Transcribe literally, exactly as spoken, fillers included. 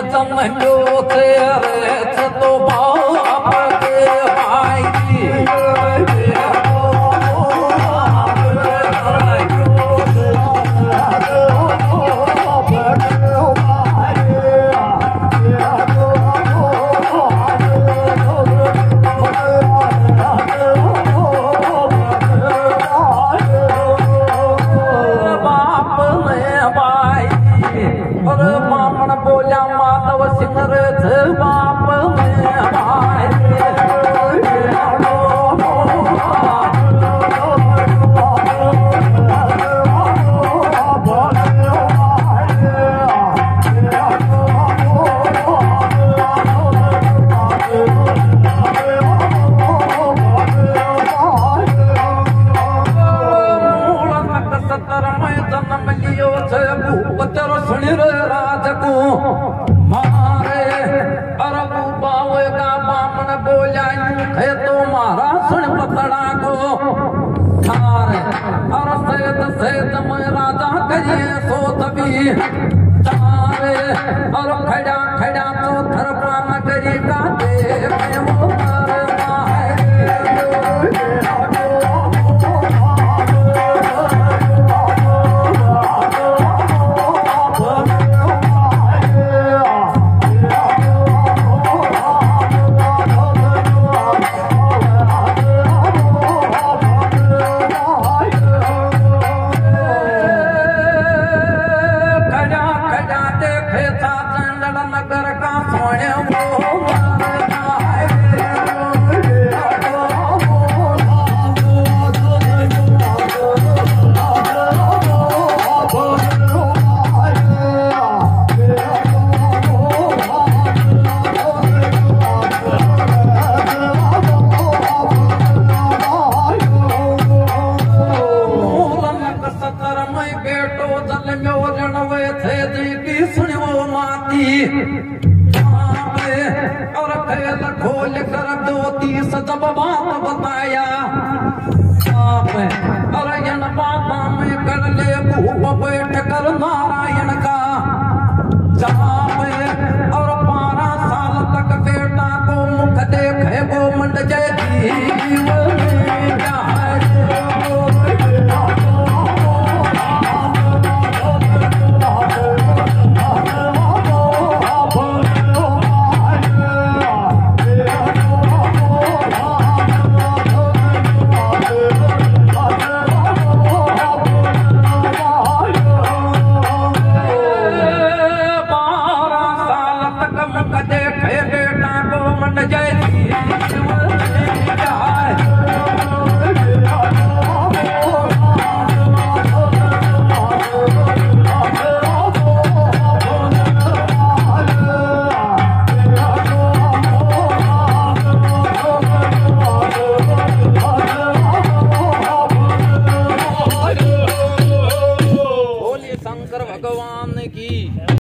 जन्म्यो तेरे से तो बाप के भाई राज को मारे अरबू बावे का बामन बोला थे तो मारा सुन पतड़ा को थारे और सेत सेत में राजा कहिए सो तभी तारे और खड़ा खड़ा तो थर प्राण करी का दे मैं वो मरना है खोल कर दो तीस जब बात बताया अरे यन बात में कर ले भूप बैठ कर नारायण का जहाँ